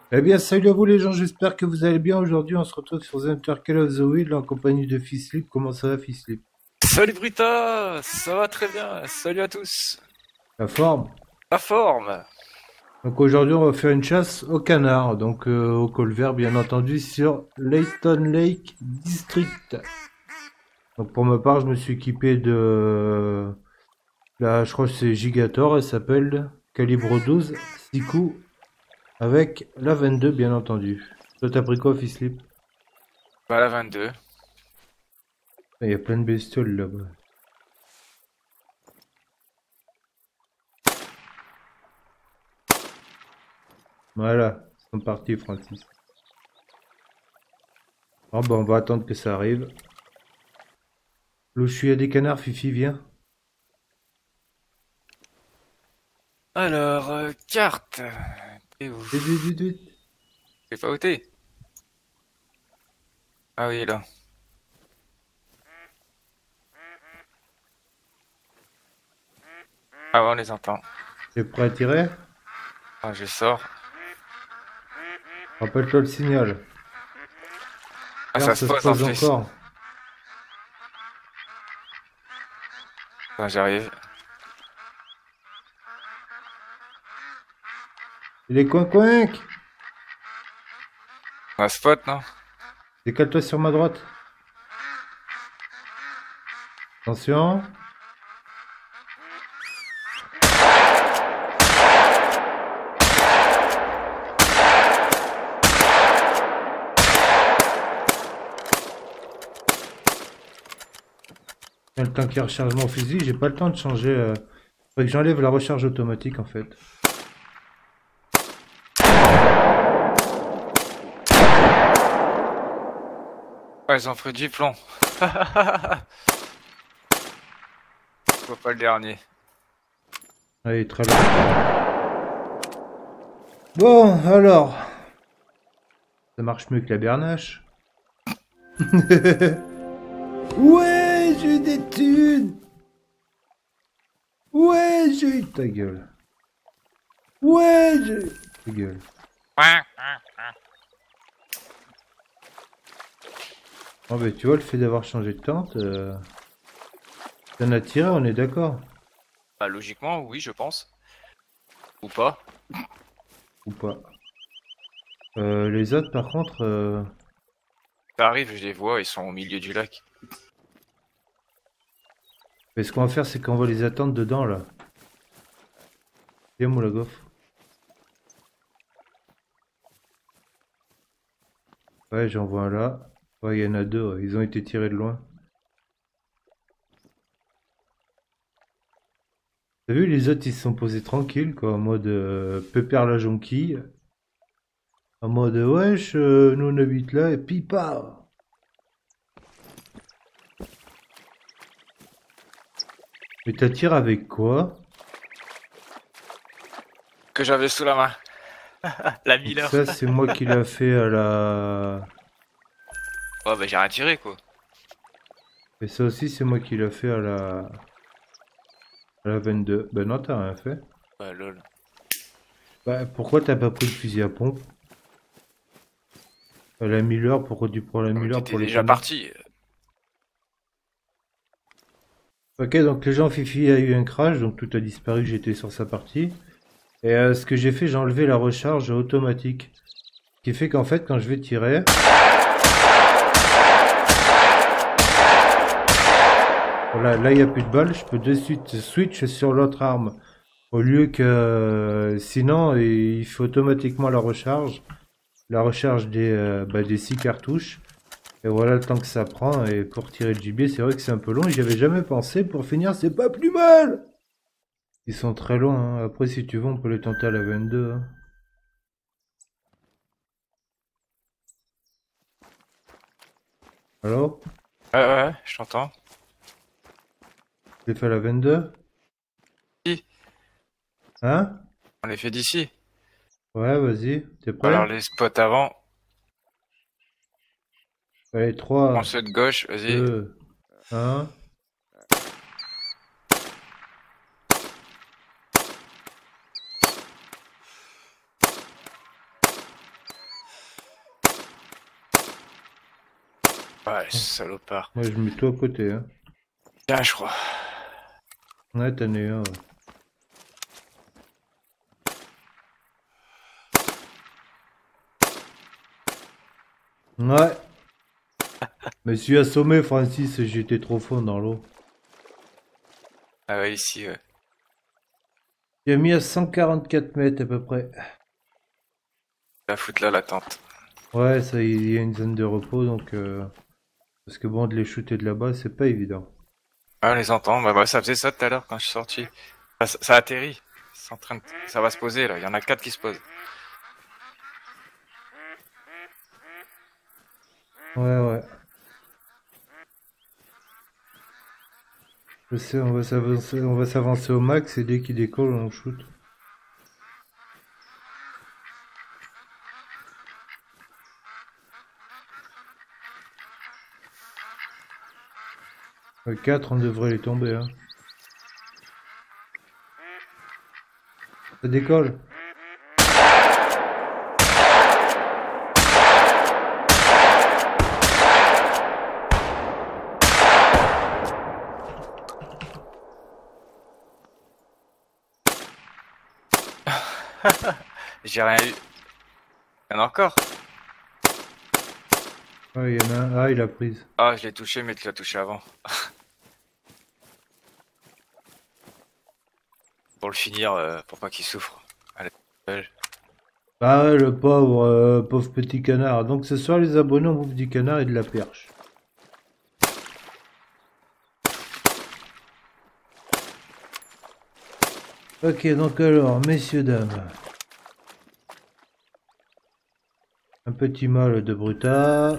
Eh bien, salut à vous les gens, j'espère que vous allez bien. Aujourd'hui, on se retrouve sur The Hunter Call of the Wild en compagnie de Fislip. Comment ça va, Fislip? Salut Brita, ça va très bien, salut à tous. La forme? La forme. Donc aujourd'hui, on va faire une chasse au canard, donc au colvert, bien entendu, sur Layton Lake District. Donc pour ma part, je me suis équipé de... Là, je crois que c'est Gigator, elle s'appelle calibre 12, 6 coups, avec la 22, bien entendu. Toi, t'as pris quoi, Fislip? Bah la 22. Il y a plein de bestioles là-bas. Voilà, ils sont partis, Francis. Ah bah on va attendre que ça arrive. Louche, il y a des canards, Fifi, viens. Alors, carte. T'es où? Vite, vite, vite, vite. C'est pas où t'es? Ah oui, là. Ah ouais, on les entend. T'es prêt à tirer? Ah, je sors. Rappelle-toi le signal. Ah, Merde, ça se ça se pose en pose plus. encore. Ah, j'arrive. Il est coin. On a spot, non? Décale-toi sur ma droite. Attention. Il y a le temps qu'il recharge mon fusil, j'ai pas le temps de changer. Faudrait que j'enlève la recharge automatique en fait. Ah, ils ont pris du plomb. Faut pas le dernier. Allez, très loin. Bon, alors. Ça marche mieux que la bernache. Ouais, j'ai eu des thunes. Ouais, j'ai eu ta gueule. Ouais, j'ai eu ta gueule. Oh, bah, tu vois, le fait d'avoir changé de tente, t'en as tiré, on est d'accord. Bah logiquement, oui, je pense. Ou pas. Ou pas. Les autres, par contre, Ça arrive, je les vois, ils sont au milieu du lac. ce qu'on va faire, c'est qu'on va les attendre dedans, là. Viens, Moulagov. Ouais, j'en vois un là. Ouais, il y en a deux, ouais. Ils ont été tirés de loin. T'as vu, les autres, ils se sont posés tranquilles, quoi, en mode pépère la jonquille. En mode, wesh, nous on habite là, et puis pas. Mais t'as tiré avec quoi? Que j'avais sous la main. La Donc Miller. ça, c'est moi qui l'a fait à la... Ouais, bah j'ai rien tiré, quoi. Et ça aussi, c'est moi qui l'a fait à la 22. Ben non, t'as rien fait. Bah lol. Bah, pourquoi t'as pas pris le fusil à pompe? À la Miller, pourquoi tu prends la Ah, mais Miller t'étais pour les déjà canards? parti. Ok, donc le genre Fifi a eu un crash, donc tout a disparu, j'étais sur sa partie. Et ce que j'ai fait, j'ai enlevé la recharge automatique. Ce qui fait qu'en fait, quand je vais tirer... Voilà, là il n'y a plus de balles, je peux de suite switch sur l'autre arme. Au lieu que... sinon, il fait automatiquement la recharge des 6 cartouches. Et voilà le temps que ça prend. Et pour tirer le gibier, c'est vrai que c'est un peu long. Et j'y avais jamais pensé. Pour finir, c'est pas plus mal. Ils sont très loin, hein. Après, si tu veux, on peut les tenter à la 22, hein. Alors? Ouais, ouais, ouais, je t'entends. Je les fais à la 22? Si, Hein? on les fait d'ici. Ouais, vas-y. T'es Alors prêt? les spots avant. Allez, Prends 3, ceux de gauche, vas-y. 2, 1. Ouais, salopard. Moi, je mets tout à côté, hein. Tiens, je crois. Ouais, t'en es un, ouais. Ouais. Me suis assommé, Francis, j'étais trop fond dans l'eau. Ah ouais, ici, ouais. J'ai mis à 144 mètres à peu près. La foutre là, la tente. Ouais, ça, il y a une zone de repos, donc... Parce que bon, de les shooter de là-bas, c'est pas évident. Ah, on les entend. Bah, ça faisait ça tout à l'heure quand je suis sorti. Ça atterrit. C'est en train de... Ça va se poser, là. Il y en a 4 qui se posent. Ouais, ouais. Je sais, on va s'avancer au max et dès qu'il décolle, on shoot. Le 4, on devrait les tomber, hein. Ça décolle. J'ai rien eu. Il y en a encore. Ouais, il y en a un. Ah, il a prise. Ah, je l'ai touché, mais tu l'as touché avant. Pour le finir, pour pas qu'il souffre. Allez, belle. Ah ouais, le pauvre, pauvre petit canard. Donc ce soir, les abonnés, on bouffe du canard et de la perche. Ok, donc alors, messieurs, dames. Un petit mâle de Bruta.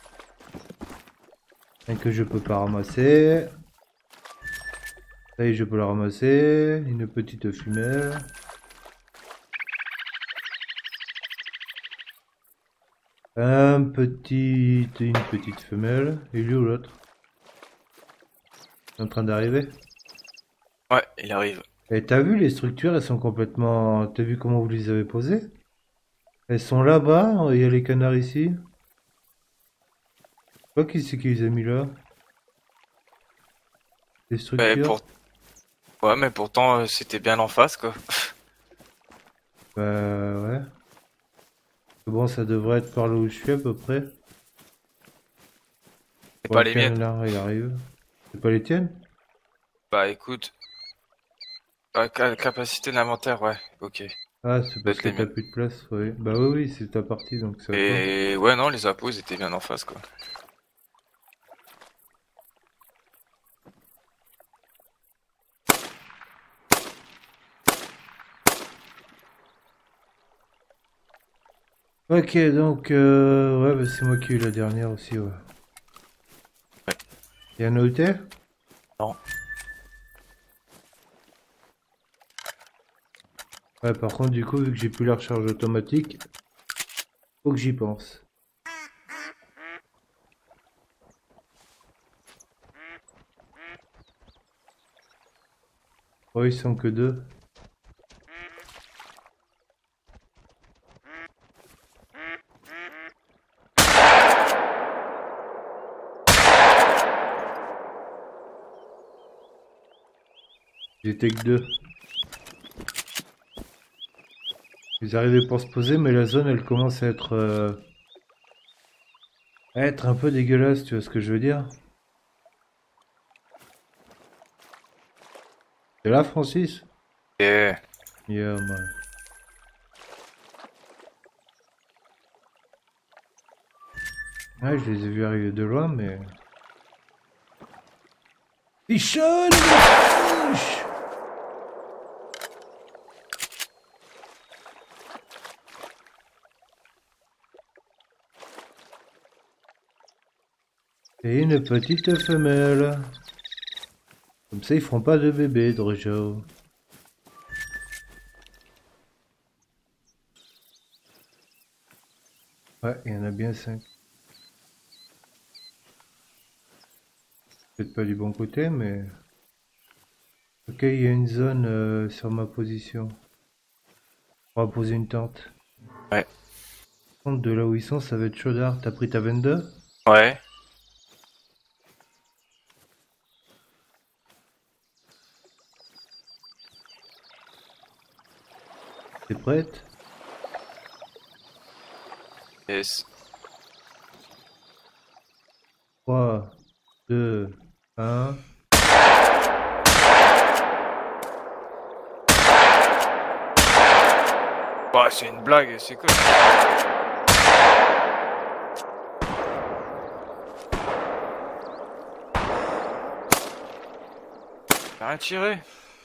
Un que je peux pas ramasser. Ça y est, je peux la ramasser. Une petite femelle. Une petite femelle. Et lui ou l'autre? En train d'arriver. Ouais, il arrive. Et t'as vu les structures, elles sont complètement... T'as vu comment vous les avez posées? Elles sont là-bas, il y a les canards ici. Je sais pas qui c'est qui les a mis là. Les Mais structures. Ouais, mais pourtant, c'était bien en face, quoi. Bah ouais. Bon, ça devrait être par là où je suis à peu près. C'est Bon, pas le les miennes. canard, il arrive. C'est pas les tiennes? Bah écoute, capacité d'inventaire, ouais, ok. Ah, c'est parce Peut-être que les t'as miennes. plus de place, oui. Bah oui, oui, c'est ta partie, donc c'est à toi. Et ouais, non, les appos, ils étaient bien en face, quoi. Ok, donc, ouais, bah, c'est moi qui ai eu la dernière aussi, ouais. Ouais. Y'a un hôtel? Non. Ouais, par contre, du coup, vu que j'ai plus la recharge automatique, faut que j'y pense. Oh, ils sont que deux. J'étais que deux. Ils arrivaient pour se poser, mais la zone, elle commence à être un peu dégueulasse, tu vois ce que je veux dire? T'es là, Francis? Et Yeah, man. Ouais, je les ai vus arriver de loin, mais... Pichonne, les fiches. Et une petite femelle. Comme ça, ils feront pas de bébé, Drojo. Ouais, il y en a bien 5. Peut-être pas du bon côté, mais... Ok, il y a une zone sur ma position. On va poser une tente. ouais, Par contre, de là où ils sont, ça va être chaudard. T'as pris ta 22? ouais. T'es prête? Yes. 3, 2, 1. Bah, c'est une blague, c'est quoi? T'as rien tiré?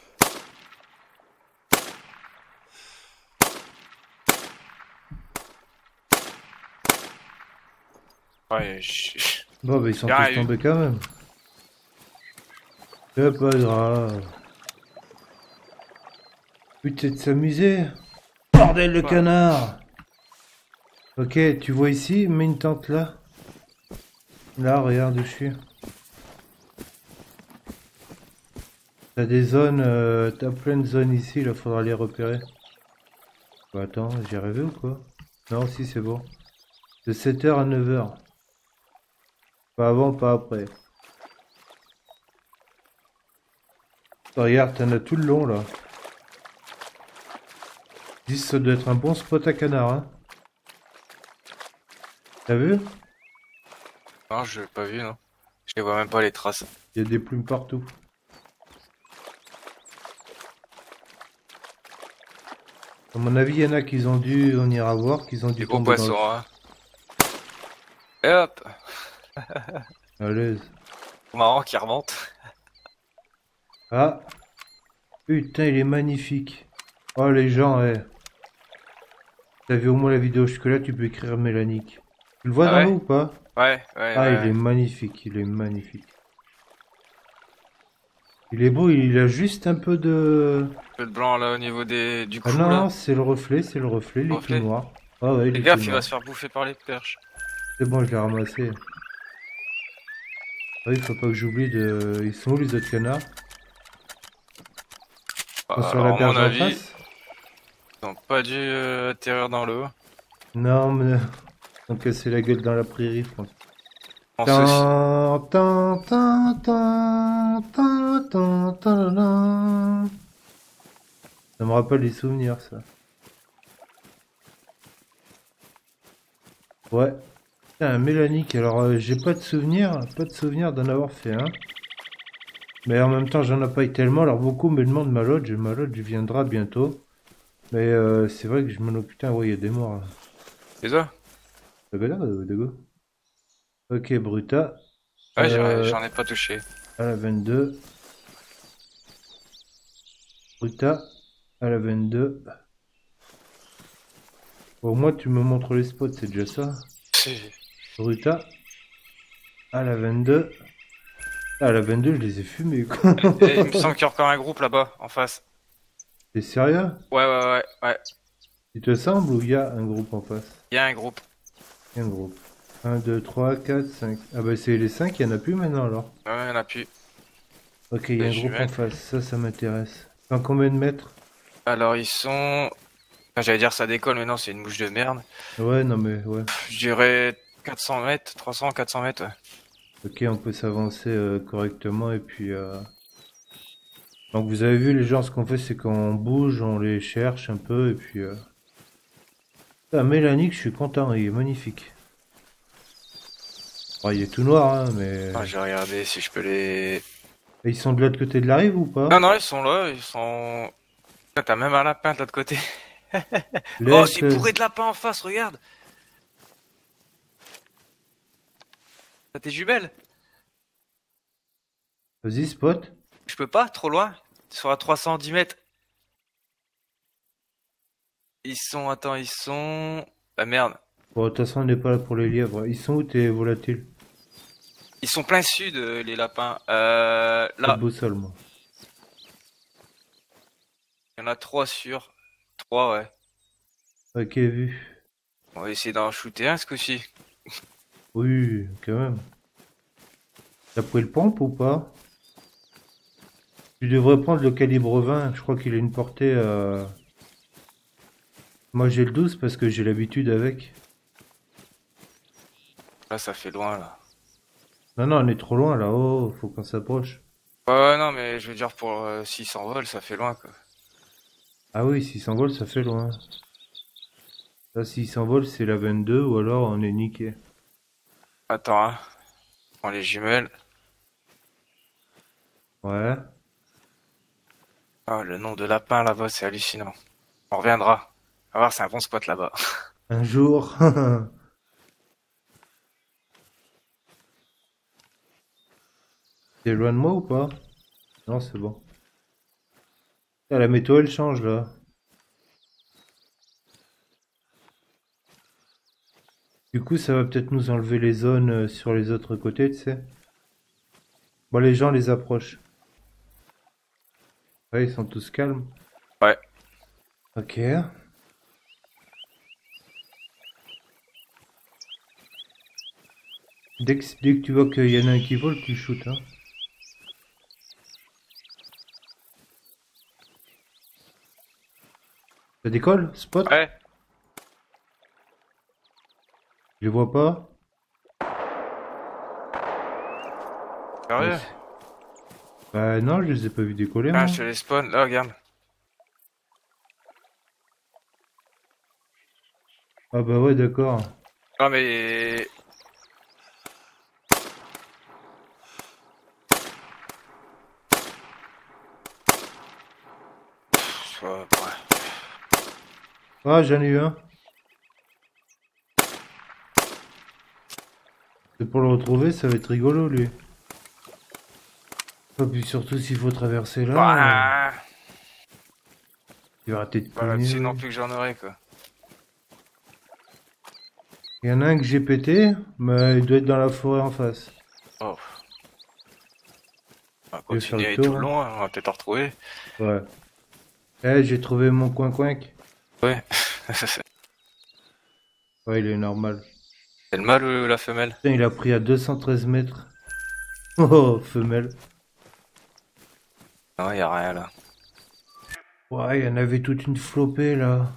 Ouais, Bon, bah, ils sont Y'a tous rien eu. tombés quand même. C'est pas grave. Putain de s'amuser. Bordel le Ouais. canard! Ok, tu vois ici, mets une tente là. Là, regarde où je suis. T'as des zones, t'as plein de zones ici, là, faudra les repérer. Bah, attends, j'y rêvé ou quoi? Non, si, c'est bon. De 7h à 9h. Pas avant, pas après. Regarde, t'en as tout le long, là. Dis, ça doit être un bon spot à canard, hein. T'as vu? Non, je l'ai pas vu, non. Je les vois même pas les traces. Il y a des plumes partout. À mon avis, il y en a qui ont dû, on ira voir, qui ont Des dû gros tomber dans le... poissons, hein. Et hop! À l'aise. Marrant qui remonte. Ah, putain, il est magnifique. Oh, les gens, eh. T'as vu au moins la vidéo jusque-là, tu peux écrire Mélanique. Tu le vois Ah dans ouais? l'eau ou pas? Ouais, ouais, Ah, il est ouais. magnifique, il est magnifique. Il est beau, il a juste un peu de... Un peu de blanc là au niveau du Ah cou non, là. c'est le reflet, il est tout Reflet. noir. Ah ouais, il Fais est tout gaffe, il va noir. se faire bouffer par les perches. C'est bon, je l'ai ramassé. Ah, il faut pas que j'oublie de... Ils sont où les autres canards? Ils sont sur la Alors, à mon berge en avis, face? ils ont pas dû atterrir dans l'eau. Non, mais... Ils ont cassé la gueule dans la prairie, je pense. Je pense aussi. Tan, tan, tan, tan, tan, tan, tan, tan. Ça me rappelle les souvenirs, ça. Ouais. Putain, Mélanique, alors j'ai pas de souvenir d'en avoir fait un. Mais en même temps, j'en ai pas eu tellement, alors beaucoup me demandent ma lodge viendra bientôt. Mais c'est vrai que je me dis, putain, ouais, il y a des morts là. C'est ça? Dago. Ok, Bruta. Ouais, Euh, j'en ai pas touché. à la 22. Bruta. À la 22. Au moins, tu me montres les spots, c'est déjà ça. Bruta. À la 22. À la 22, je les ai fumés, quoi. Et il me semble qu'il y a encore un groupe là-bas, en face. T'es sérieux? Ouais. Il te semble ou il y a un groupe en face? Il y a un groupe. Il y a un groupe. 1, 2, 3, 4, 5. Ah bah c'est les 5, il n'y en a plus maintenant alors. Ouais, il y en a plus. Ok, il y a Les un groupe en jumelles. face, ça m'intéresse. Dans combien de mètres? Alors, ils sont... Enfin, j'allais dire ça décolle, mais non, c'est une bouche de merde. Ouais, non mais ouais. Je dirais 400 mètres, 300, 400 mètres, ouais. Ok, on peut s'avancer correctement et puis... Donc vous avez vu les gens, ce qu'on fait c'est qu'on bouge, on les cherche un peu et puis... Ah, Mélanie, je suis content, il est magnifique. Oh, il est tout noir, hein, mais... Ah, je vais regarder si je peux les... Et ils sont de l'autre côté de la rive ou pas? Non, non, ils sont là, ils sont... Putain, t'as même un lapin de l'autre côté. Oh, c'est Laisse... bourré de lapins en face, regarde. T'as tes jumelles? Vas-y, spot. Je peux pas, trop loin. Ils sont à 310 mètres. Ils sont... Attends, ils sont... Ah merde. Bon, de toute façon, on n'est pas là pour les lièvres. Ils sont où tes volatiles? Ils sont plein sud, les lapins. Pas de Là, boussole, moi. il y en a 3 sur... 3, ouais. Ok, vu. On va essayer d'en shooter un ce coup-ci. Oui, quand même. T'as pris le pompe ou pas? Tu devrais prendre le calibre 20. Je crois qu'il a une portée... Moi, j'ai le 12 parce que j'ai l'habitude avec. Là, ça fait loin, là. Non, non, on est trop loin, là. Oh, faut qu'on s'approche. Ouais, non, mais je veux dire, pour s'ils s'envolent, ça fait loin, quoi. Ah oui, s'il s'envole, ça fait loin. Là, s'il s'envole, c'est la 22 ou alors on est niqué. Attends, hein. Prends les jumelles. Ouais. Ah, le nom de lapin là-bas, c'est hallucinant. On reviendra. On va voir, c'est un bon spot là-bas. Un jour. T'es loin de moi ou pas? Non, c'est bon. Ah, la météo, elle change là. Du coup, ça va peut-être nous enlever les zones sur les autres côtés, tu sais. Bon, les gens les approchent. Ouais, ils sont tous calmes. Ouais. Ok. Dès que tu vois qu'il y en a un qui vole, tu shootes, hein. Ça décolle, spot? Ouais. Je les vois pas. Ouais, Sérieux? bah non, je les ai pas vus décoller, Ah, moi. je te les spawn. Là, regarde. Ah bah ouais, d'accord. Ah, mais... Ouais. Ah, j'en ai eu un. C'est pour le retrouver, ça va être rigolo, lui. Ah, puis surtout s'il faut traverser là, Bah, il va arrêter de voilà, cogner. dessus non Ouais. plus que j'en aurais, quoi. Il y en a un que j'ai pété, mais il doit être dans la forêt en face. Oh. On va Je vais faire le continuer tout tour, le hein. long, hein, on va peut-être en retrouver. Ouais. Eh, j'ai trouvé mon coin-coin. Ouais. Ouais, il est normal. C'est le mâle ou la femelle? Putain, il a pris à 213 mètres. Oh, femelle. Non, y a rien là. Ouais, il y en avait toute une flopée, là.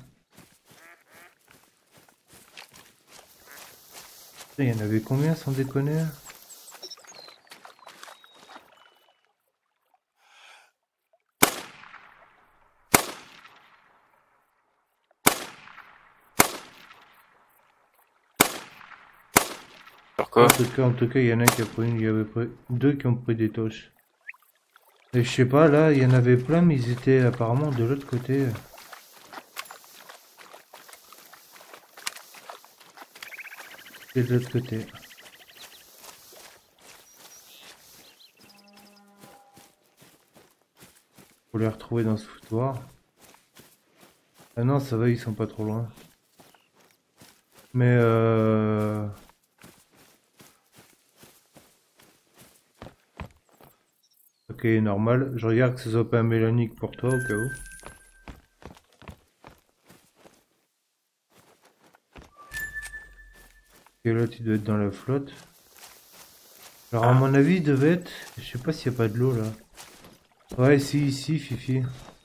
Putain, il y en avait combien, sans déconner? Sur quoi? En tout cas, il y en a qui a pris il y avait deux qui ont pris des toches. Et je sais pas, là, il y en avait plein, mais ils étaient apparemment de l'autre côté. Et de l'autre côté. Faut les retrouver dans ce foutoir. Ah non, ça va, ils sont pas trop loin. Mais ok, normal. Je regarde que ce soit pas un mélanique pour toi, au cas où. Et là, tu dois être dans la flotte. Alors, à mon avis, il devait être... Je sais pas s'il y a pas de l'eau, là. Ouais, si, ici, Fifi.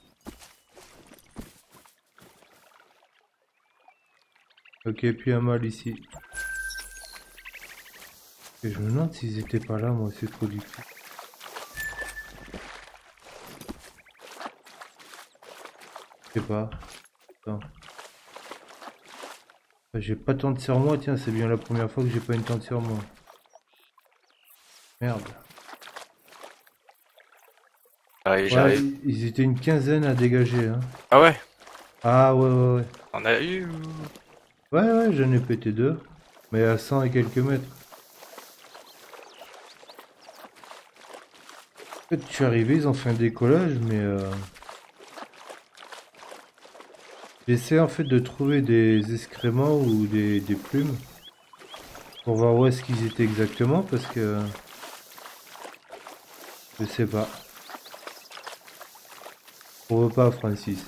Ok, puis un mâle ici. Et je me demande s'ils étaient pas là, moi, c'est trop difficile. Je sais pas. Attends. J'ai pas de tente sur moi, tiens, c'est bien la première fois que j'ai pas une tente sur moi. Merde. Allez, Ouais, j'arrive. ils étaient une quinzaine à dégager, hein. Ah ouais? Ah ouais, ouais, ouais. On a eu ou... Ouais, ouais, j'en ai pété deux. Mais à 100 et quelques mètres. En fait, je suis arrivé, ils ont fait un décollage, mais j'essaie en fait de trouver des excréments ou des plumes pour voir où est-ce qu'ils étaient exactement parce que je sais pas. On veut pas, Francis.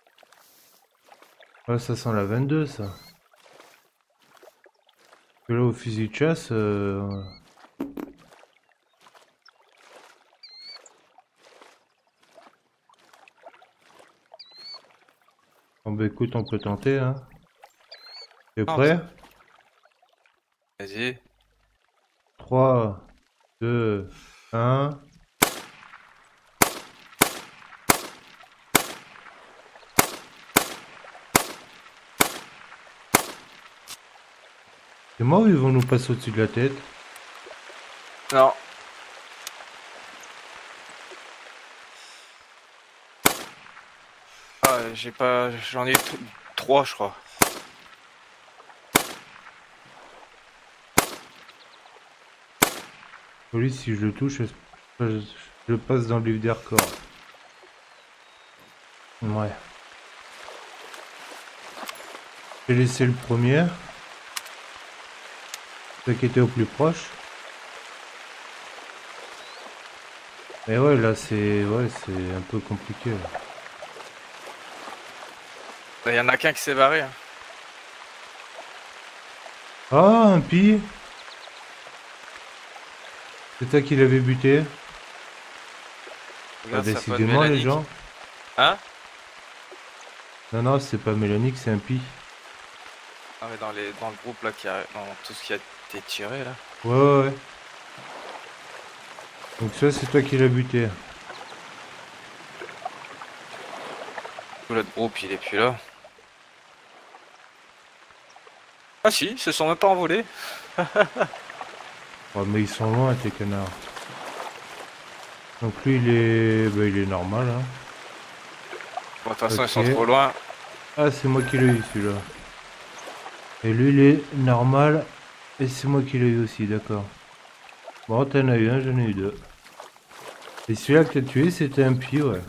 Ah, ça sent la 22, ça. Que là, au fusil de chasse, bon, bah, écoute, on peut tenter, hein. T'es Non, prêt? vas-y. 3, 2, 1. C'est moi ou ils vont nous passer au-dessus de la tête? Non. Ah, j'ai pas... J'en ai 3, je crois. Lui, si je le touche, je passe dans le livre des records. Ouais. J'ai laissé le premier. Celui qui était au plus proche. Mais ouais, là, c'est un peu compliqué. Il y en a qu'un qui s'est barré. Hein. Ah, un pis. C'est toi qui l'avais buté. Regarde, sa pote Décidément, les Mélanique. gens. Hein? Non, non, c'est pas Mélanique, c'est un pis. Ah, mais dans le groupe là, dans tout ce qui a été tiré là. Ouais, ouais, ouais. Donc ça, c'est toi qui l'as buté. Tout l'autre groupe, il est plus là. Ah si, ils se sont même pas envolés. Oh, mais ils sont loin, tes canards. Donc lui, il est normal, hein. Bon, de toute façon, Ok. ils sont trop loin. Ah, c'est moi qui l'ai eu, celui-là. Et lui, il est normal. Et c'est moi qui l'ai eu aussi, d'accord. Bon, t'en as eu un, j'en ai eu deux. Et celui-là que t'as tué, c'était un pied, ouais.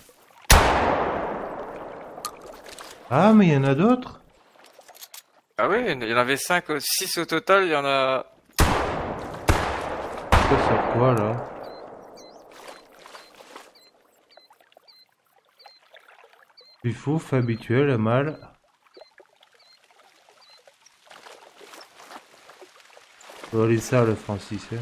Ah, mais il y en a d'autres? Ah oui, il y en avait 5, 6 au total, il y en a... Ça sert quoi, là? Du fouf habituel, mal. Faut aller ça, le Francis, hein.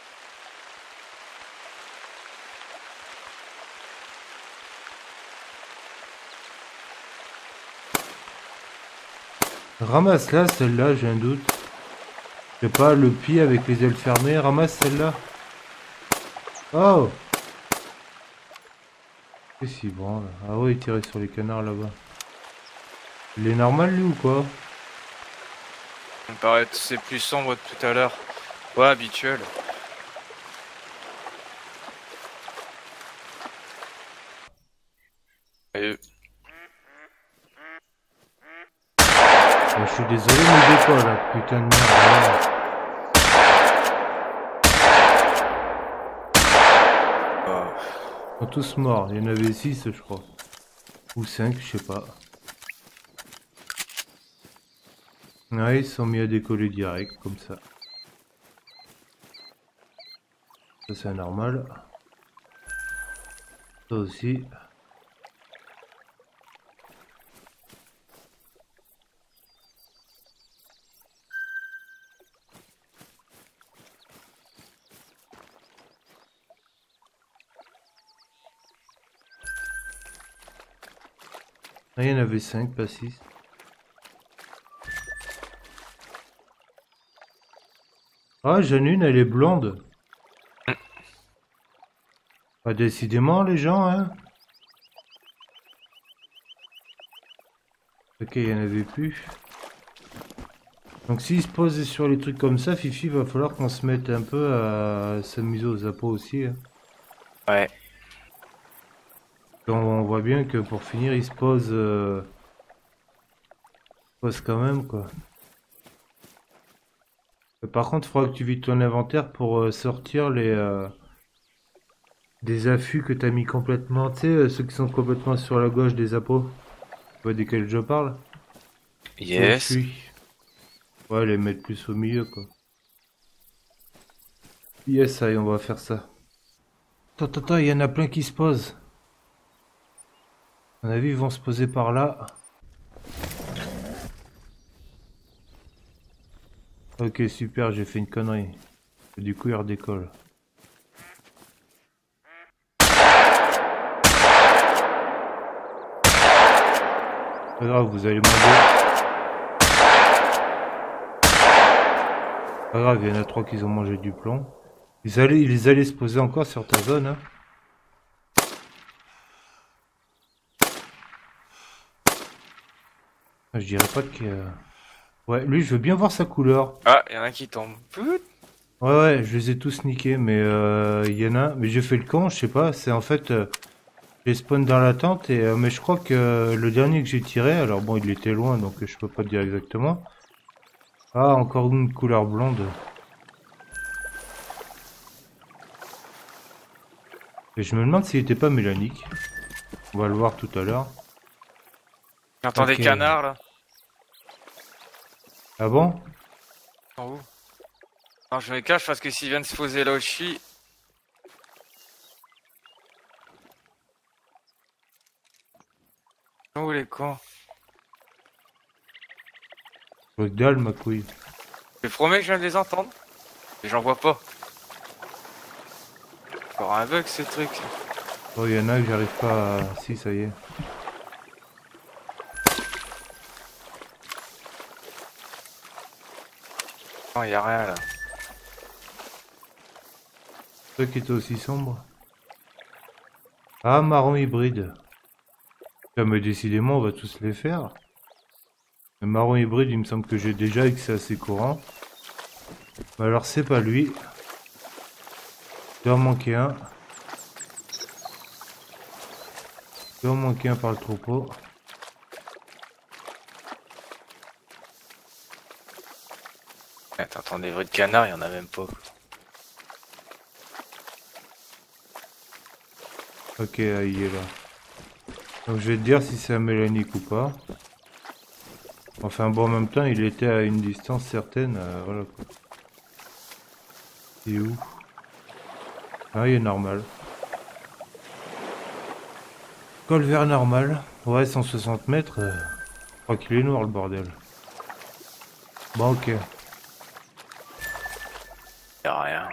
Ramasse-la, celle-là, j'ai un doute. Je sais pas, le pied avec les ailes fermées, ramasse celle-là. Oh! Qu'est-ce qu'il branle? Ah ouais, il tirait sur les canards là-bas. Il est normal, lui, ou quoi? Ça me paraît c'est plus sombre que tout à l'heure. Ouais, habituel. Et... Je suis désolé, mais des quoi, là? Putain de merde. Oh. Ils sont tous morts. Il y en avait 6, je crois. Ou 5, je sais pas. Ouais, ils sont mis à décoller direct, comme ça. Ça, c'est normal. Ça aussi. Ah, il y en avait 5, pas 6. Ah, j'en ai une, elle est blonde. Pas décidément, les gens, hein. Ok, il y en avait plus. Donc s'il se pose sur les trucs comme ça, Fifi, va falloir qu'on se mette un peu à s'amuser aux appos aussi, hein. Ouais. On voit bien que pour finir, il se pose quand même, quoi. Par contre, il faudra que tu vides ton inventaire pour sortir des affûts que t'as mis complètement, tu sais, ceux qui sont complètement sur la gauche des appos. Tu vois desquels je parle? Yes. Celui. Ouais, les mettre plus au milieu, quoi. Yes, allez, on va faire ça. Attends, il y en a plein qui se posent. À mon avis, ils vont se poser par là. Ok, super, j'ai fait une connerie. Du coup, il redécolle. Pas grave, vous allez manger. Pas grave, il y en a 3 qui ont mangé du plomb. Ils allaient se poser encore sur ta zone, hein. Je dirais pas que... Ouais, lui, je veux bien voir sa couleur. Ah, il y en a qui tombent. Pout. Ouais, ouais, je les ai tous niqués, mais il y en a un. Mais j'ai fait le con, je sais pas. C'est en fait, j'ai spawn dans la tente, mais je crois que le dernier que j'ai tiré, alors bon, il était loin, donc je peux pas te dire exactement. Ah, encore une couleur blonde. Et je me demande s'il était pas mélanique. On va le voir tout à l'heure. J'entends des Ok. canards là. Ah bon? En haut. Non, je me cache parce que s'ils viennent se poser là où je suis. Oh les cons. Je dalle, ma couille. Je te promets que je viens de les entendre. Mais j'en vois pas. Encore un bug ce truc. Oh, il y en a que j'arrive pas à... Si, ça y est. Non, y a rien là. Toi qui était aussi sombre. Ah, marron hybride. Ah, mais décidément, on va tous les faire. Le marron hybride, il me semble que j'ai déjà et que c'est assez courant. Mais alors, c'est pas lui. Il doit en manquer un. Il doit en manquer un par le troupeau. T'entends des bruits de canards, y en a même pas. Ok, ah, il est là. Donc je vais te dire si c'est un mélanique ou pas. Enfin bon, en même temps, il était à une distance certaine. Voilà quoi. Il est où? Ah, il est normal. Col vert normal. Ouais, 160 mètres. Je crois qu'il est noir le bordel. Bon, ok. Y a rien.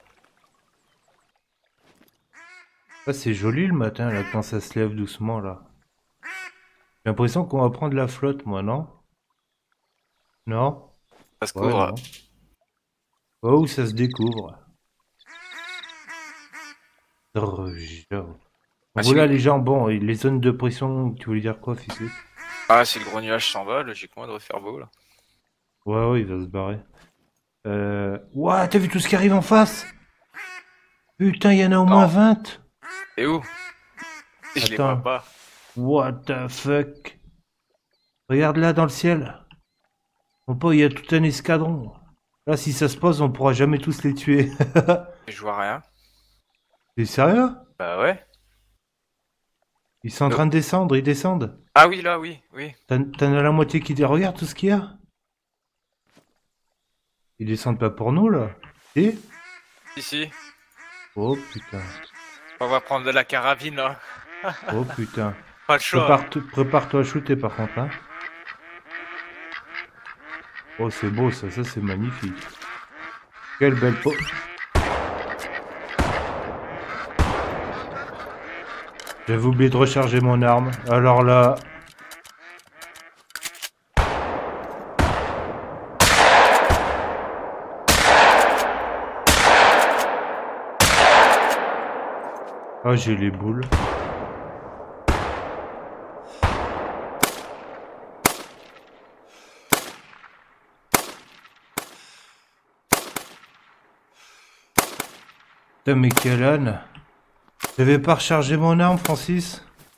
Ah, c'est joli le matin là quand ça se lève doucement là. J'ai l'impression qu'on va prendre la flotte, moi, non? Non? Ça se Ouais, couvre. non. Oh, ça se découvre. Drrr. Ah, Voilà les gens, bon, et les zones de pression, tu voulais dire quoi, fils? si le gros nuage s'en va, logiquement, il devrait faire beau là. Ouais, ouais, il va se barrer. Ouah, t'as vu tout ce qui arrive en face? Putain, il y en a au moins Non. 20. Et où? Je les vois Attends. pas. What the fuck? Regarde là dans le ciel. Mon pote, il y a tout un escadron. Là, si ça se pose, on pourra jamais tous les tuer. Je vois rien. T'es sérieux? Bah ouais. Ils sont en train de descendre, ils descendent. Ah oui, là, oui, oui. T'en as la moitié qui dit, regarde tout ce qu'il y a. Ils descendent pas pour nous, là. Si? Ici. Oh putain. On va prendre de la carabine là. Oh putain. Pas le choix. Prépare-toi à shooter par contre, hein. Oh, c'est beau ça, ça c'est magnifique. Quelle belle peau. J'avais oublié de recharger mon arme. Alors là... Ah, j'ai les boules. Putain, mais quel âne. J'avais pas rechargé mon arme, Francis.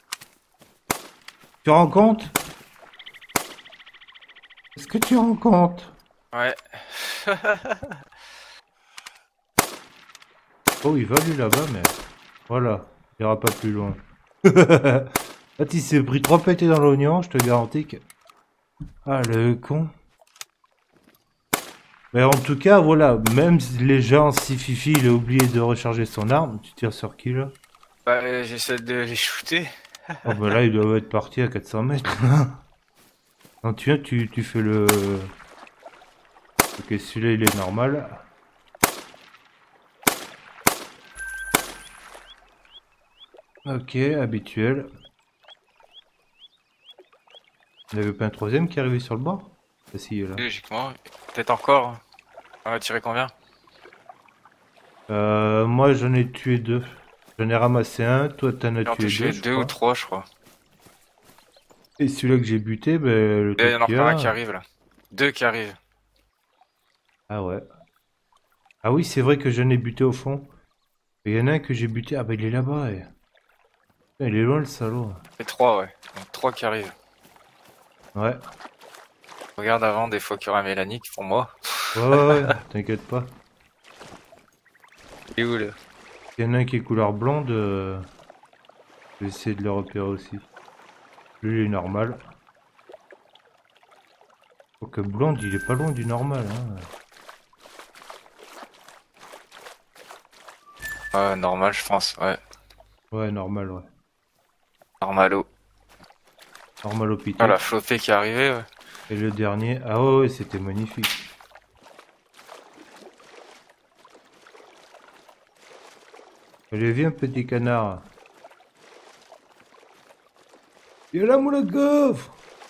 Tu te rends compte? Est-ce que tu te rends compte? Ouais. Oh, il va lui là-bas, mais... Voilà, il ira pas plus loin. Ah, il s'est pris 3 pétés dans l'oignon, je te garantis que... Ah, le con. Mais en tout cas, voilà, même si les gens, si Fifi, il a oublié de recharger son arme, tu tires sur qui, là? Bah, j'essaie de les shooter. Oh, bah là, ils doivent être partis à 400 mètres. Non, tu viens, tu fais le... Ok, celui-là, il est normal. Ok, habituel. Il n'y avait pas un troisième qui est arrivé sur le bord? Ah, si, il est là. Logiquement. Peut-être encore. On va tirer combien? Moi, j'en ai tué 2. J'en ai ramassé un, toi, t'en as J'en ai tué 2, touché je 2 ou crois. 3, je crois. Et celui-là que j'ai buté, ben, le Et il y en a truc qu'il y encore un a... qui arrive là. Deux qui arrivent. Ah ouais. Ah oui, c'est vrai que j'en ai buté au fond. Il y en a un que j'ai buté. Ah bah il est là-bas. Putain, il est loin le salaud. Et trois, ouais. Donc, trois qui arrivent. Ouais. Regarde avant, des fois qu'il y aura Mélanie qui font moi. Ouais, t'inquiète pas. Il est où, là? Il y en a un qui est couleur blonde. Je vais essayer de le repérer aussi. Lui, il est normal. Faut que blonde, il est pas loin du normal. Hein. Normal, je pense, ouais. Ouais, normal, ouais. Normalo. Normal au Ah, pité. la flopée qui est arrivée, ouais. Et le dernier. Ah ouais, ouais, c'était magnifique. Allez, viens, petit canard. Il est là, mon gaufre.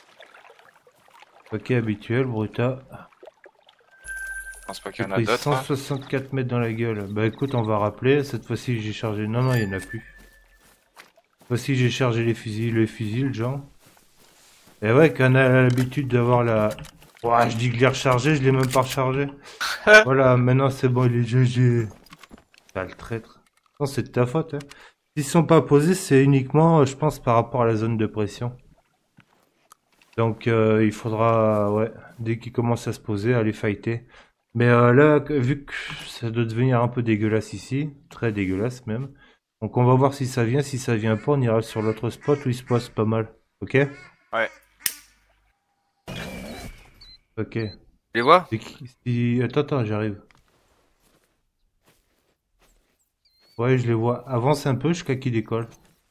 Ok, habituel, Bruta. Je pense pas J'ai qu'il y en a pris d'autres, hein. 164 mètres dans la gueule. Bah écoute, on va rappeler. Cette fois-ci, j'ai chargé. Non, non, il y en a plus. Cette fois-ci, j'ai chargé les fusils, genre. Et ouais, quand on a l'habitude d'avoir la. Ouah, je dis que je l'ai rechargé, je l'ai même pas rechargé. Voilà, maintenant c'est bon, il est GG. Sale traître. Non, c'est de ta faute, hein. S'ils sont pas posés, c'est uniquement, je pense, par rapport à la zone de pression. Donc, il faudra, ouais, dès qu'ils commencent à se poser, aller fighter. Mais là, vu que ça doit devenir un peu dégueulasse ici, très dégueulasse même. Donc, on va voir si ça vient. Si ça vient pas, on ira sur l'autre spot où il se pose pas mal. Ok? Ouais. Ok. Tu les vois? Attends, attends, j'arrive. Ouais, je les vois. Avance un peu jusqu'à qu'ils décollent.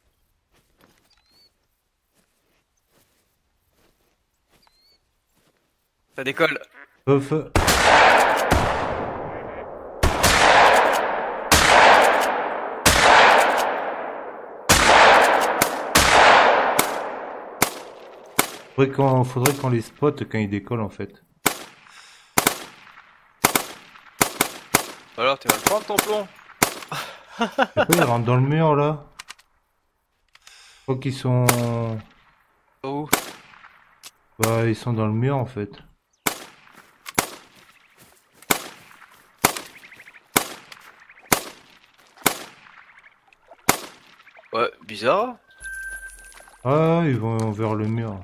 Ça décolle. Feu, feu. Faudrait qu'on les spotte quand ils décollent en fait. Alors, tu vas le prendre ton plomb? Je sais pas, ils rentrent dans le mur là. Je crois qu'ils sont. Où? Bah, ils sont dans le mur en fait. Ouais, bizarre. Ah, ils vont vers le mur.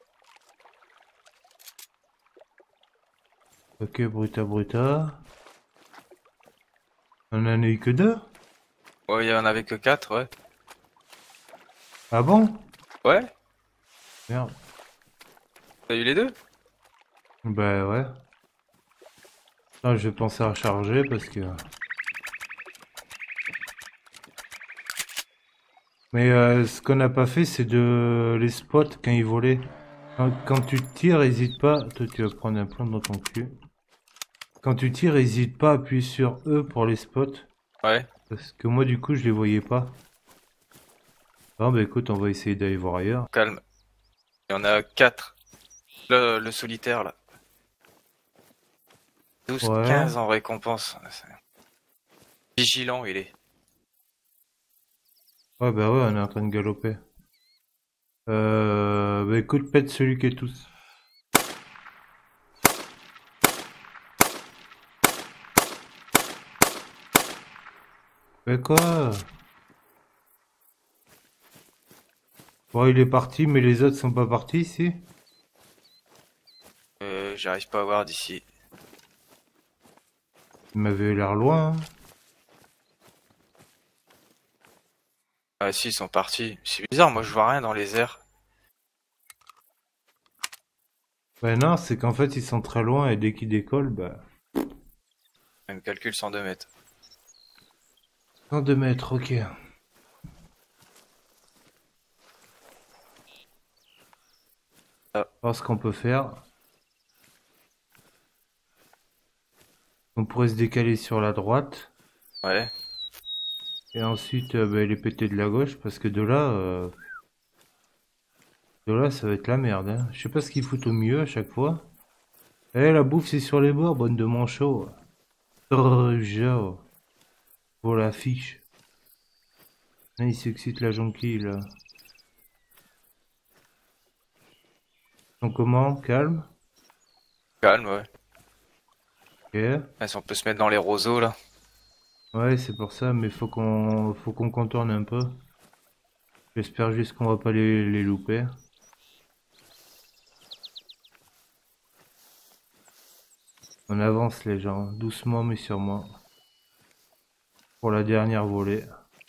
Ok, Bruta Bruta. On en a eu que deux? Ouais, il y en avait que quatre, ouais. Ah bon? Ouais? Merde. T'as eu les deux? Bah ouais. Ah, je vais penser à recharger parce que. Mais ce qu'on n'a pas fait, c'est de les spots quand ils volaient. Quand tu tires, hésite pas. Toi, tu vas prendre un plomb dans ton cul. Quand tu tires, hésite pas à appuyer sur E pour les spots. Ouais. Parce que moi, du coup, je les voyais pas. Bon, bah écoute, on va essayer d'aller voir ailleurs. Calme. Il y en a quatre. Le solitaire, là. 12, Ouais. 15 en récompense. Vigilant, il est. Ouais, bah ouais, on est en train de galoper. Bah écoute, pète celui qui est tous. Mais quoi? Bon, il est parti, mais les autres sont pas partis ici. J'arrive pas à voir d'ici. Il m'avait l'air loin, hein. Ah si, ils sont partis. C'est bizarre, moi je vois rien dans les airs. Bah non, c'est qu'en fait, ils sont très loin et dès qu'ils décollent, bah. Même calcul 102 mètres. 102 mètres, ok. Ah, Alors, ce qu'on peut faire, on pourrait se décaler sur la droite. ouais. Et ensuite, bah, les péter de la gauche, parce que de là, ça va être la merde, hein. Je sais pas ce qu'ils foutent au milieu à chaque fois. Eh, la bouffe, c'est sur les bords, bonne de manchot. Genre, pour la fiche. Ah, il s'excite la jonquille, là. Donc comment? Calme. Calme, ouais. Ok. Ah, si on peut se mettre dans les roseaux, là. Ouais, c'est pour ça, mais faut qu'on contourne un peu. J'espère juste qu'on va pas les louper. On avance les gens, doucement mais sûrement. Pour la dernière volée.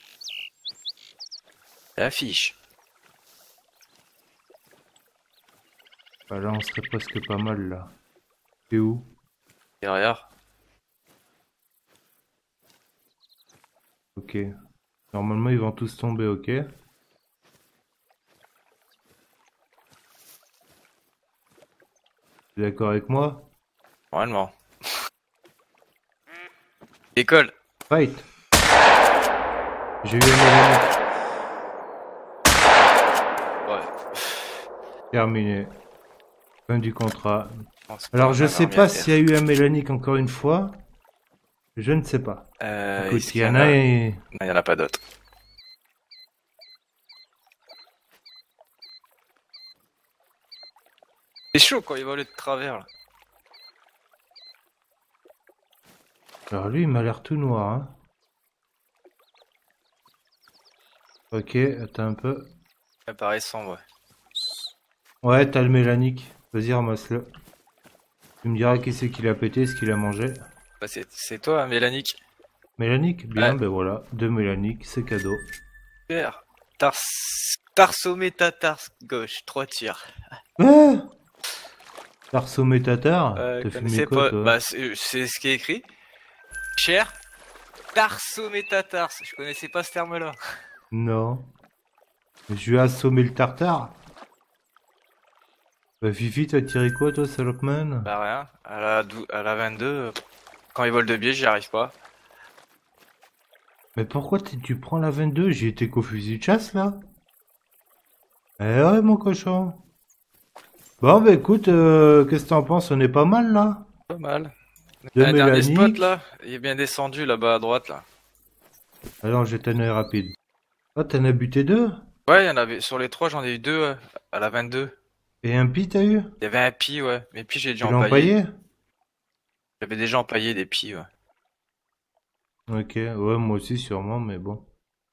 L'affiche. Bah là, on serait presque pas mal là. C'est où? Derrière. Ok. Normalement, ils vont tous tomber, ok? T'es d'accord avec moi? Normalement. École. Fight! J'ai eu un Mélanique. Ouais. Terminé. Fin du contrat. Bon, c'est pas Alors, mal, je on a sais remis à pas terre. s'il y a eu un Mélanique encore une fois. Je ne sais pas. Écoute, Est-ce il qu'il y en a et... Non, il y en a pas d'autres. C'est chaud quand il vole de travers, là. Alors lui, il m'a l'air tout noir, hein. Ok, attends un peu. Ça paraît sombre, ouais. Ouais, t'as le Mélanique. Vas-y, ramasse-le. Tu me diras qui c'est qui l'a pété, ce qu'il a mangé. Bah, c'est toi, hein, Mélanique. Mélanique? Bien, Ouais. ben voilà. Deux Mélaniques, c'est cadeau. Super. Tarsométatarse gauche, 3 tirs. Ah! Tarsométatar? T'as fumé Connaissez quoi, pas. toi? Bah, c'est ce qui est écrit. Cher. Tarsométatarse. Je connaissais pas ce terme-là. Non. Je lui ai assommé le tartare. Bah, Fifi, t'as tiré quoi, toi, salopman? Bah, rien. À la 22, quand il vole de biais, j'y arrive pas. Mais pourquoi tu prends la 22? J'y étais qu'au fusil de chasse, là. Eh ouais, mon cochon. Bon, bah écoute, qu'est-ce que t'en penses? On est pas mal, là. Pas mal. Deux Un dernier spot, Mélaniques. là. Il est bien descendu, là-bas, à droite, là. Alors, jette un œil rapide. Ah, t'en as buté deux? Ouais, il y en avait. Sur les 3, j'en ai eu 2, à la 22. Et un pi, t'as eu? Il y avait un pi, ouais. Mais puis, j'ai déjà Tu l'as empaillé. empaillé? J'avais déjà empaillé des pis, ouais. Ok, ouais, moi aussi, sûrement, mais bon.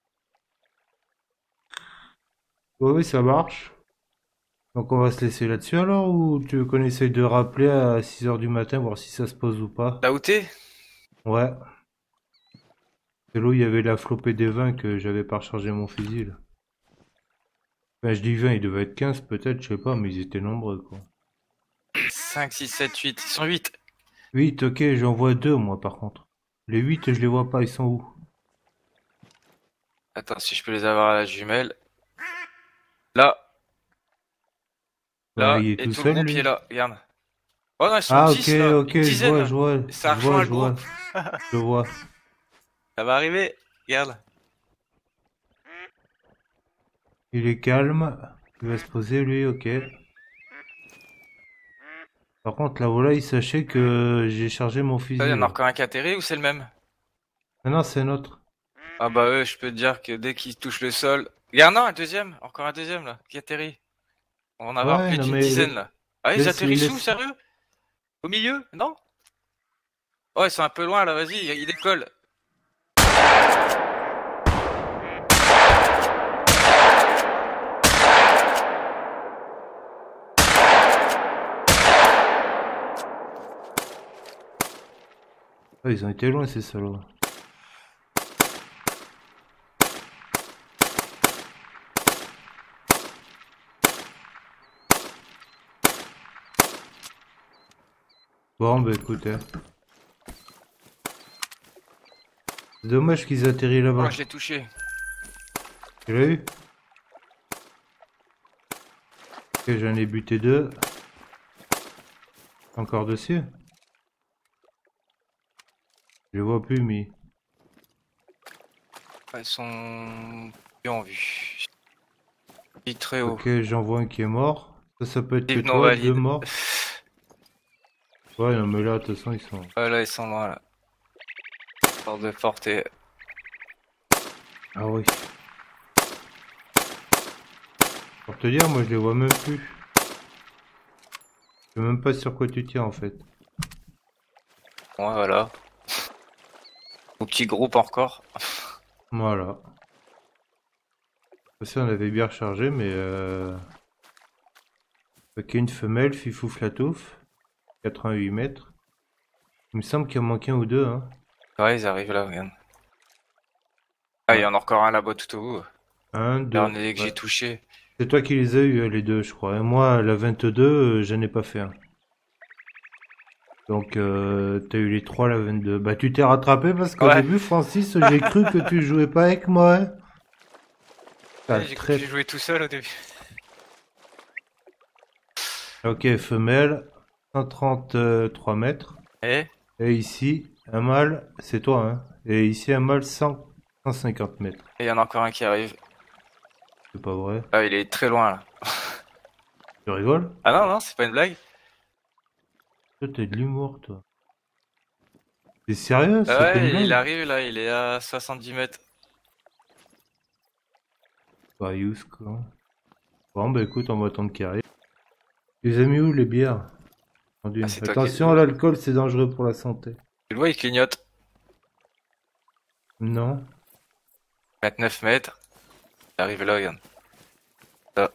Ouais, oui, ça marche. Donc, on va se laisser là-dessus, alors, ou tu veux qu'on essaye de rappeler à 6 heures du matin, voir si ça se pose ou pas? Là où t'es? Ouais. C'est là où il y avait la flopée des 20 que j'avais pas rechargé mon fusil, là. Enfin, je dis 20, il devait être 15 peut-être, je sais pas, mais ils étaient nombreux, quoi. 5, 6, 7, 8. Ils sont 8. 8, ok, j'en vois 2, moi, par contre. Les 8, je les vois pas, ils sont où? Attends, si je peux les avoir à la jumelle. Là, Bah, là, il est et tout tout le seul, groupe, il est lui. là. Regarde. Oh non, ils sont Ah, ok, 10 là. ok, Une je dizaine vois, là. je vois, Ça je vois, rejoint le je vois, groupe. je vois. Ça va arriver. Regarde. Il est calme, il va se poser, lui, ok. Par contre, la volaille, sachez que j'ai chargé mon Il y fusil, en a là. encore un qui a atterri ou c'est le même? Ah non, c'est un autre. Ah bah eux, je peux te dire que dès qu'ils touchent le sol. Regarde, non, un deuxième. Encore un deuxième là. Qui atterrit. On va en avoir Ouais, plus non, d'une mais dizaine là. Ah, ils atterrissent où, laisse. sérieux? Au milieu? Non? Oh, ils sont un peu loin là, vas-y, il décolle. Ah, ils ont été loin, ces salauds. Bon, bah écoute, hein. C'est dommage qu'ils atterrissent Oh là, là-bas. je l'ai touché. Tu l'as eu? Ok, j'en ai buté deux. Encore dessus? Je les vois plus, mais... Ils sont plus en vue. Il est très haut. Ok, j'en vois un qui est mort. Ça peut être que Vive non toi, deux valide. morts. Ouais, non, mais là, de toute façon, ils sont... Ah là, ils sont loin là. Force de portée. Ah oui. Pour te dire, moi, je les vois même plus. Je sais même pas sur quoi tu tiens en fait. Ouais, voilà. Mon petit groupe encore. Voilà. Ça, on avait bien rechargé, mais ok, une femelle, Fifou Flatouf, 88 mètres. Il me semble qu'il en manque un ou deux, hein. Ouais, ils arrivent là, regarde. Ah, il y en a encore un là-bas tout au bout. Un, deux. Dernier que Ouais. j'ai touché. C'est toi qui les as eu, les deux, je crois. Et moi, la 22, j'en ai pas fait un. Donc, t'as eu les trois, la 22. Bah, tu t'es rattrapé parce qu'au Ouais, début, Francis, j'ai cru que tu jouais pas avec moi, hein. ouais, Sale j'ai cru que j'ai traître. joué tout seul au début. Ok, femelle, 133 mètres. Eh? Et ici, un mâle, c'est toi, hein. Et ici, un mâle, 150 mètres. Et il y en a encore un qui arrive. C'est pas vrai. Ah, il est très loin là. Tu rigoles? Ah non, non, c'est pas une blague. Toi, t'as de l'humour, toi. T'es sérieux? Ah C'est pas une ouais, il blague? arrive là, il est à 70 mètres. Bah, use, quoi. Bon, bah, écoute, on va attendre qu'il arrive. Les amis, où les bières? Ah, c'est toi qui es Attention, l'alcool, c'est dangereux pour la santé. Tu le vois, il clignote. Non. 29 mètres. Il arrive là, regarde. Là.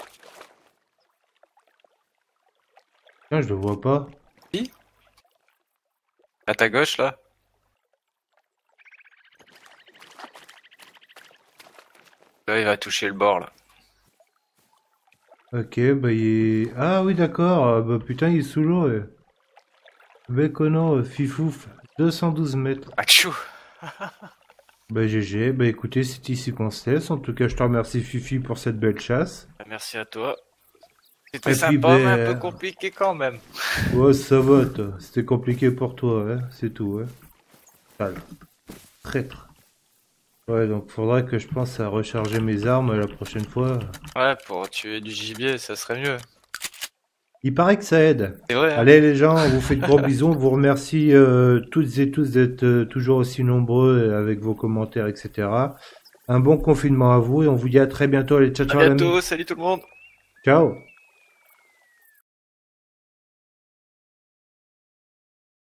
Tiens, je le vois pas. Si? À ta gauche là. Là, il va toucher le bord là. Ok, bah, il est... Ah oui, d'accord. Bah, putain, il est sous l'eau. Bécono, fifouf. 212 mètres. Achou! Bah, GG. Bah, écoutez, c'est ici qu'on se laisse. En tout cas, je te remercie, Fifi, pour cette belle chasse. Merci à toi. C'était Et puis, sympa, mais un peu ben... compliqué quand même. Ouais, ça va, toi. C'était compliqué pour toi, hein. C'est tout, hein. Sale. Traître. Ouais, donc faudrait que je pense à recharger mes armes la prochaine fois. Ouais, pour tuer du gibier, ça serait mieux. Il paraît que ça aide. C'est vrai, hein? Allez les gens, on vous fait de gros bisous. On vous remercie toutes et tous d'être toujours aussi nombreux avec vos commentaires, etc. Un bon confinement à vous et on vous dit à très bientôt. Allez, ciao, À ciao, les amis. bientôt, salut tout le monde! Ciao.